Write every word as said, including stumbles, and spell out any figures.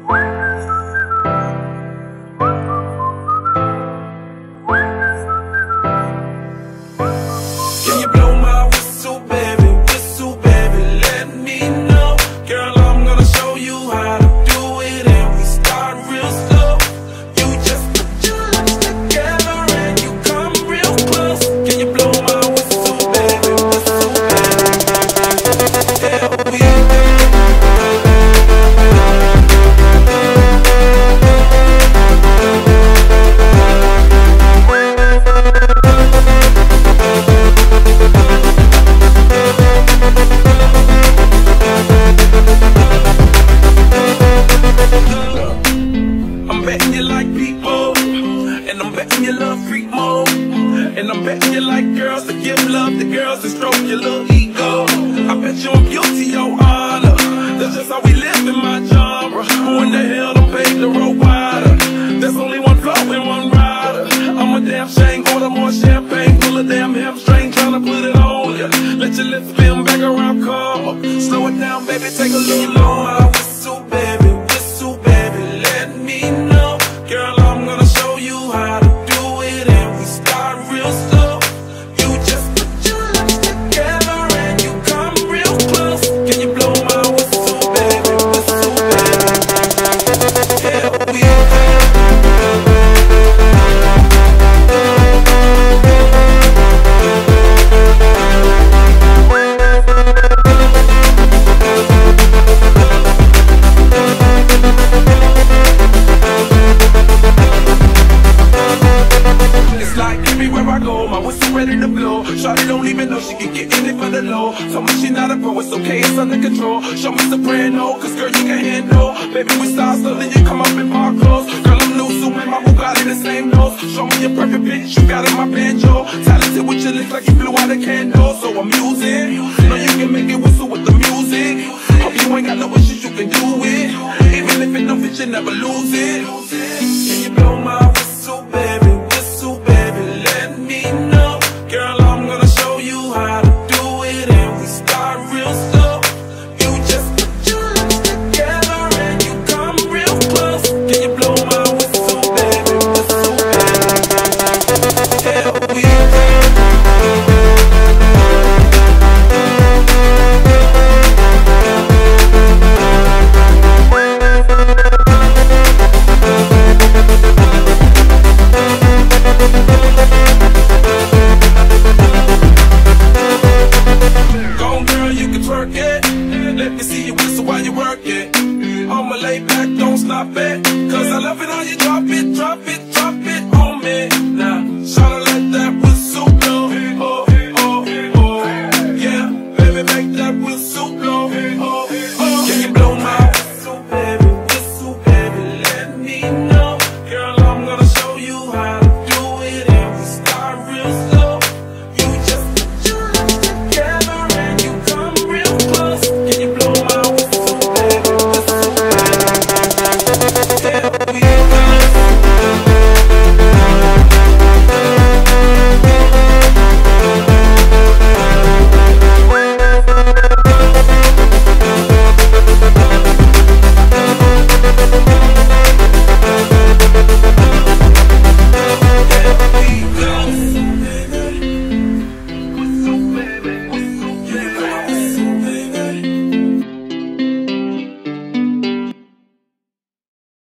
Can you blow my whistle, baby? Whistle, baby, let me know. Girl, I'm gonna show you how to do it, and we start real slow. You just put your lips together and you come real close. Can you blow my whistle, baby? Whistle, baby. Yeah, we I'm betting you like people, and I'm betting you love freak mode, and I'm betting you like girls to give love to girls and stroke your little ego. I bet you I'm guilty, your honor. That's just how we live in my genre. Who in the hell done paved the road wider? There's only one flow and one rider. I'm a damn shame, order more champagne, pull a damn hamstring, tryna put it on ya. Let your lips spin back around, come up. Slow it down, baby, take a little low. My whistle, baby, whistle, baby, let me know. Girl, I'm gonna show you how to do it, and we start real slow. You just put your lips together and you come real close. Can you blow my whistle, baby, whistle, baby? Yeah, we ready to blow. Shawty don't even know she can get in it for the low. Tell me she not a pro, it's okay, it's under control. Show me soprano, cause girl you can handle. Baby we start slow, then you come up in park clothes. Girl I'm new, so man, my Bugatti the same nose. Show me a perfect bitch, you got in my banjo. Talented with your lips like you blew out a candle. So I'm using, know you can make it whistle with the music. Hope you ain't got no issues, you can do it. Even if it don't fit, you never lose it. Can you blow my whistle, baby? Whistle, baby, let me know. Girl, I'm gonna show you how to do it, and we start real slow. You just put your lips together and you come real close. Can you blow my whistle, baby? Whistle, baby. Yeah, we let me see you whistle while you work it. I'ma lay back, don't stop it, cause I love it how you drop it, drop it, drop it on me. Now, shout